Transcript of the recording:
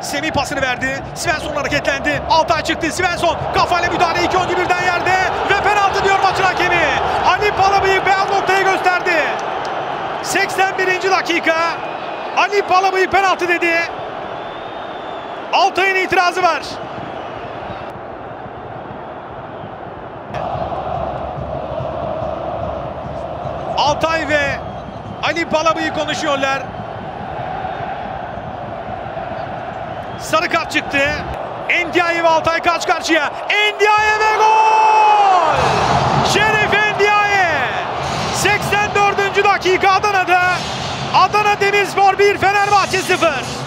Semih pasını verdi. Svensson hareketlendi. Altay çıktı. Svensson kafayla müdahale. 2 oyuncu birden yerde. Ve penaltı diyor maçın hakemi. Ali Palabıyık beyaz noktayı gösterdi. 81. dakika. Ali Palabıyık penaltı dedi. Altay'ın itirazı var. Altay ve Ali Palabıyık konuşuyorlar. Sarı kart çıktı. Ndiaye ve Altay karşı karşıya. Ndiaye ve gol! Şerif Ndiaye! 84. dakika Adana'da. Adana Demirspor 1, Fenerbahçe 0.